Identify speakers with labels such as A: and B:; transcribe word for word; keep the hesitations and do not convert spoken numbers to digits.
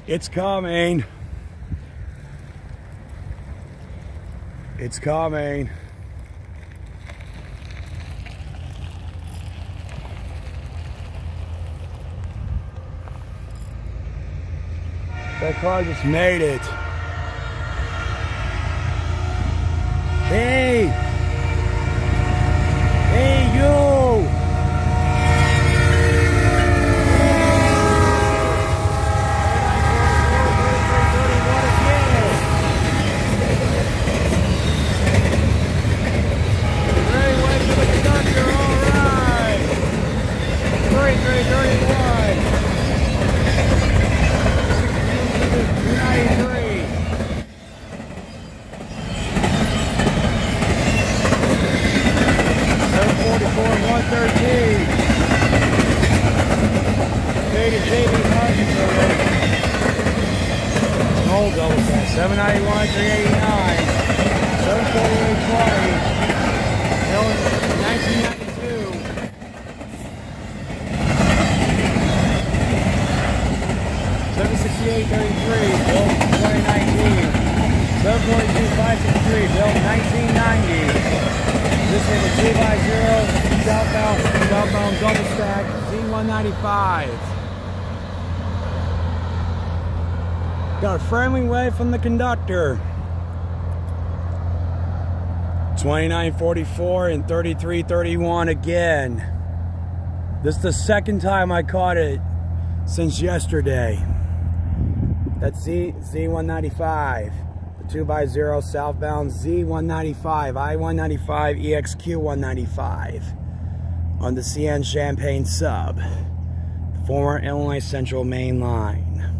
A: It's coming. It's coming. That car just made it. Hey! Hey, you! Very wait for the conductor, alright! thirty-three thirty-one. two ninety-three. seven forty-four one thirteen. K to J B Conductor. Old double set. seven ninety-one three eighty-nine. seven forty-eight twenty. nineteen ninety-two. seven sixty-eight thirty-three. Built twenty nineteen. seven forty-two five sixty-three. Built nineteen ninety. This is a two by zero southbound, southbound double stack Z one ninety-five. Got a friendly wave from the conductor. twenty-nine forty-four and thirty-three thirty-one again. This is the second time I caught it since yesterday. That's Z, Z one ninety-five. The two by zero southbound Z one ninety-five, I one ninety-five, E X Q one ninety-five on the C N Champaign sub, the former Illinois Central main line.